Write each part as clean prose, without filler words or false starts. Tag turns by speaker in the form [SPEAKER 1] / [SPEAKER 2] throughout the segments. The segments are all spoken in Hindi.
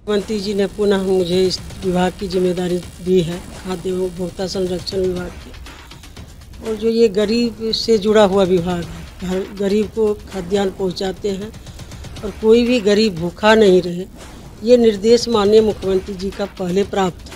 [SPEAKER 1] मुख्यमंत्री जी ने पुनः मुझे इस विभाग की जिम्मेदारी दी है, खाद्य एवं उपभोक्ता संरक्षण विभाग की। और जो ये गरीब से जुड़ा हुआ विभाग है, हर गरीब को खाद्यान्न पहुंचाते हैं और कोई भी गरीब भूखा नहीं रहे, ये निर्देश माननीय मुख्यमंत्री जी का पहले प्राप्त है।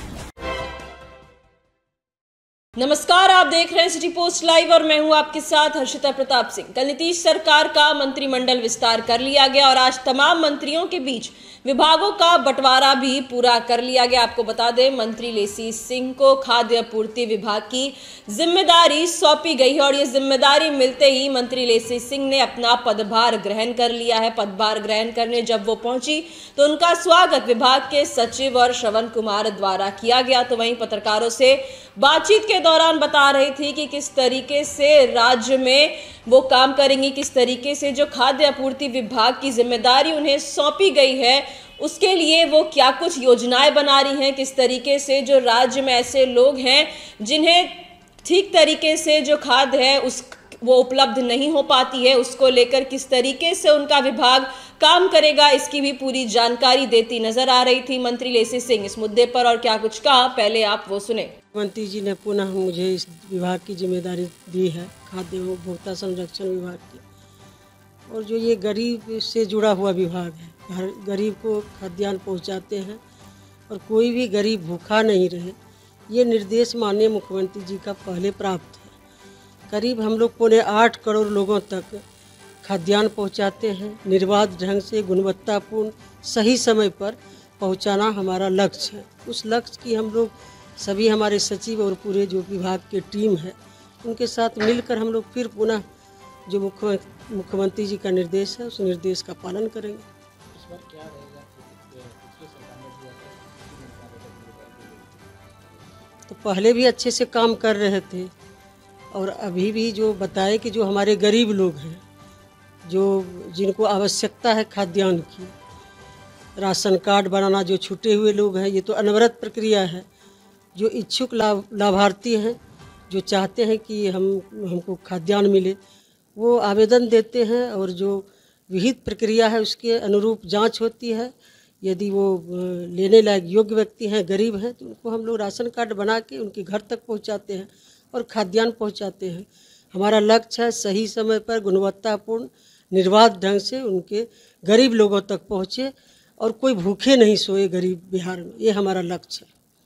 [SPEAKER 2] नमस्कार, आप देख रहे हैं सिटी पोस्ट लाइव और मैं हूं आपके साथ हर्षिता प्रताप सिंह। कल नीतीश सरकार का मंत्रिमंडल विस्तार कर लिया गया और आज तमाम मंत्रियों के बीच विभागों का बंटवारा भी पूरा कर लिया गया। आपको बता दें, मंत्री लेसी सिंह को खाद्य आपूर्ति विभाग की जिम्मेदारी सौंपी गई है और ये जिम्मेदारी मिलते ही मंत्री लेसी सिंह ने अपना पदभार ग्रहण कर लिया है। पदभार ग्रहण करने जब वो पहुंची तो उनका स्वागत विभाग के सचिव और श्रवण कुमार द्वारा किया गया। तो वहीं पत्रकारों से बातचीत के दौरान बता रही थी कि किस तरीके से राज्य में वो काम करेंगी, किस तरीके से जो खाद्य आपूर्ति विभाग की जिम्मेदारी उन्हें सौंपी गई है उसके लिए वो क्या कुछ योजनाएं बना रही हैं, किस तरीके से जो राज्य में ऐसे लोग हैं जिन्हें ठीक तरीके से जो खाद्य है वो उपलब्ध नहीं हो पाती है, उसको लेकर किस तरीके से उनका विभाग काम करेगा, इसकी भी पूरी जानकारी देती नजर आ रही थी मंत्री लेसी सिंह। इस मुद्दे पर और क्या कुछ कहा, पहले आप वो सुने।
[SPEAKER 1] मुख्यमंत्री जी ने पुनः मुझे इस विभाग की जिम्मेदारी दी है, खाद्य एवं उपभोक्ता संरक्षण विभाग की। और जो ये गरीब से जुड़ा हुआ विभाग है, हर गरीब को खाद्यान्न पहुंचाते हैं और कोई भी गरीब भूखा नहीं रहे, ये निर्देश माननीय मुख्यमंत्री जी का पहले प्राप्त है। करीब हम लोग 8.25 करोड़ लोगों तक खाद्यान्न पहुंचाते हैं। निर्बाध ढंग से गुणवत्तापूर्ण सही समय पर पहुंचाना हमारा लक्ष्य है। उस लक्ष्य की हम लोग सभी हमारे सचिव और पूरे जो विभाग की टीम है उनके साथ मिलकर हम लोग फिर पुनः जो मुख्यमंत्री जी का निर्देश है उस निर्देश का पालन करेंगे।
[SPEAKER 3] इस बार क्या रहेगा? पिछले सरकार ने दिया था,
[SPEAKER 1] तो पहले भी अच्छे से काम कर रहे थे और अभी भी जो बताए कि जो हमारे गरीब लोग हैं, जो जिनको आवश्यकता है खाद्यान्न की, राशन कार्ड बनाना जो छूटे हुए लोग हैं, ये तो अनवरत प्रक्रिया है। जो इच्छुक लाभार्थी हैं, जो चाहते हैं कि हमको खाद्यान्न मिले, वो आवेदन देते हैं और जो विहित प्रक्रिया है उसके अनुरूप जांच होती है। यदि वो लेने लायक योग्य व्यक्ति हैं, गरीब हैं, तो उनको हम लोग राशन कार्ड बना के उनके घर तक पहुंचाते हैं और खाद्यान्न पहुंचाते हैं। हमारा लक्ष्य है सही समय पर गुणवत्तापूर्ण निर्बाध ढंग से उनके गरीब लोगों तक पहुँचे और कोई भूखे नहीं सोए गरीब बिहार में, ये हमारा लक्ष्य है।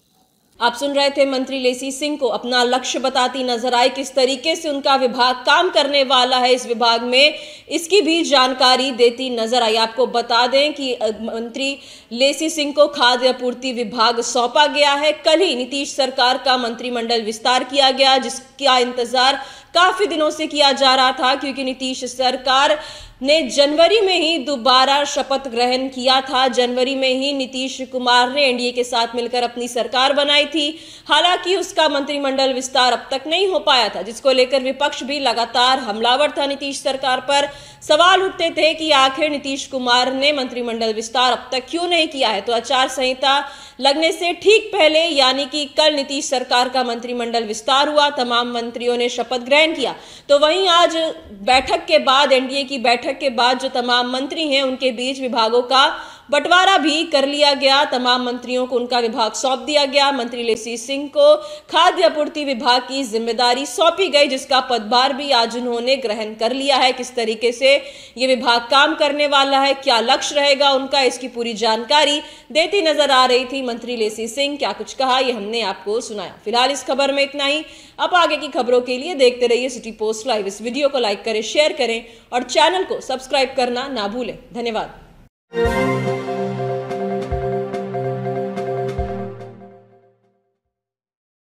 [SPEAKER 2] आप सुन रहे थे मंत्री लेसी सिंह को अपना लक्ष्य बताती नजर आई, किस तरीके से उनका विभाग काम करने वाला है इस विभाग में, इसकी भी जानकारी देती नजर आई। आपको बता दें कि मंत्री लेसी सिंह को खाद्य आपूर्ति विभाग सौंपा गया है। कल ही नीतीश सरकार का मंत्रिमंडल विस्तार किया गया, जिसका इंतजार काफी दिनों से किया जा रहा था, क्योंकि नीतीश सरकार ने जनवरी में ही दोबारा शपथ ग्रहण किया था। जनवरी में ही नीतीश कुमार ने एनडीए के साथ मिलकर अपनी सरकार बनाई थी। हालांकि उसका मंत्रिमंडल विस्तार अब तक नहीं हो पाया था, जिसको लेकर विपक्ष भी लगातार हमलावर था नीतीश सरकार पर। सवाल उठते थे कि आखिर नीतीश कुमार ने मंत्रिमंडल विस्तार अब तक क्यों नहीं किया है। तो आचार संहिता लगने से ठीक पहले यानी कि कल नीतीश सरकार का मंत्रिमंडल विस्तार हुआ, तमाम मंत्रियों ने शपथ ग्रहण किया। तो वहीं आज बैठक के बाद, एनडीए की बैठक के बाद जो तमाम मंत्री हैं उनके बीच विभागों का बंटवारा भी कर लिया गया। तमाम मंत्रियों को उनका विभाग सौंप दिया गया। मंत्री लेसी सिंह को खाद्य आपूर्ति विभाग की जिम्मेदारी सौंपी गई, जिसका पदभार भी आज उन्होंने ग्रहण कर लिया है। किस तरीके से ये विभाग काम करने वाला है, क्या लक्ष्य रहेगा उनका, इसकी पूरी जानकारी देती नजर आ रही थी मंत्री लेसी सिंह। क्या कुछ कहा ये हमने आपको सुनाया। फिलहाल इस खबर में इतना ही। अब आगे की खबरों के लिए देखते रहिए सिटी पोस्ट लाइव। इस वीडियो को लाइक करें, शेयर करें और चैनल को सब्सक्राइब करना ना भूलें। धन्यवाद।